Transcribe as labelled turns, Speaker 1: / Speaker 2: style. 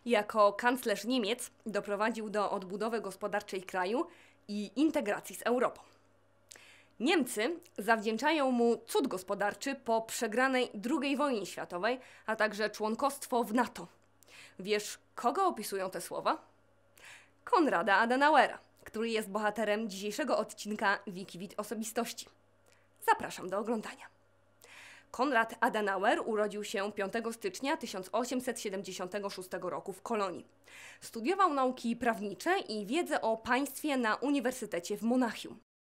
Speaker 1: Jako kanclerz Niemiec doprowadził do odbudowy gospodarczej kraju i integracji z Europą. Niemcy zawdzięczają mu cud gospodarczy po przegranej II wojnie światowej, a także członkostwo w NATO. Wiesz, kogo opisują te słowa? Konrada Adenauera, który jest bohaterem dzisiejszego odcinka Wikiwit Osobistości. Zapraszam do oglądania. Konrad Adenauer urodził się 5 stycznia 1876 roku w Kolonii. Studiował nauki prawnicze i wiedzę o państwie na Uniwersytecie w Monachium.